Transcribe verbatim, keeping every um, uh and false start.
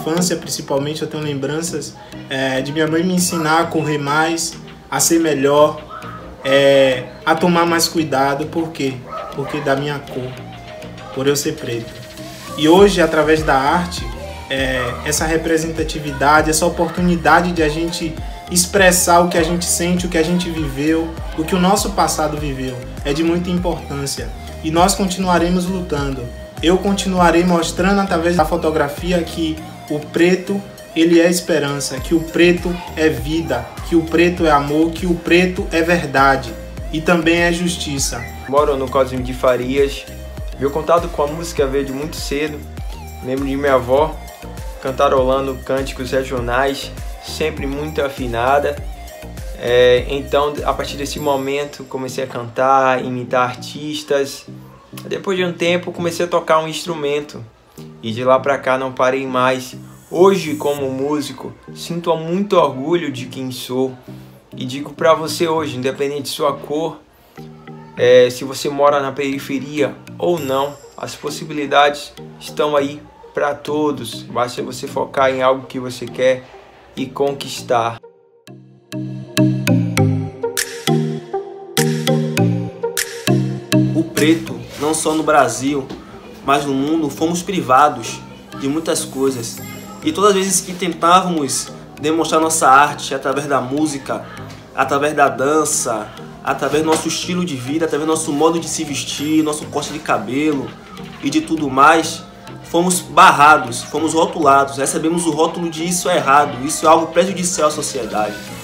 infância, principalmente, eu tenho lembranças é, de minha mãe me ensinar a correr mais, a ser melhor, é, a tomar mais cuidado. Por quê? Porque da minha cor, por eu ser preto. E hoje, através da arte, é, essa representatividade, essa oportunidade de a gente expressar o que a gente sente, o que a gente viveu, o que o nosso passado viveu, é de muita importância. E nós continuaremos lutando. Eu continuarei mostrando através da fotografia que o preto, ele é esperança, que o preto é vida, que o preto é amor, que o preto é verdade e também é justiça. Moro no Cosme de Farias. Meu contato com a música veio de muito cedo. Lembro de minha avó cantarolando cânticos regionais, sempre muito afinada. É, então, a partir desse momento, comecei a cantar, imitar artistas. Depois de um tempo, comecei a tocar um instrumento e de lá pra cá não parei mais. Hoje, como músico, sinto muito orgulho de quem sou e digo pra você hoje, independente de sua cor, é, se você mora na periferia ou não, as possibilidades estão aí para todos. Basta você focar em algo que você quer e conquistar. O preto, não só no Brasil, mas no mundo, fomos privados de muitas coisas. E todas as vezes que tentávamos demonstrar nossa arte através da música, através da dança, através do nosso estilo de vida, através do nosso modo de se vestir, nosso corte de cabelo e de tudo mais, fomos barrados, fomos rotulados, recebemos o rótulo de isso é errado, isso é algo prejudicial à sociedade.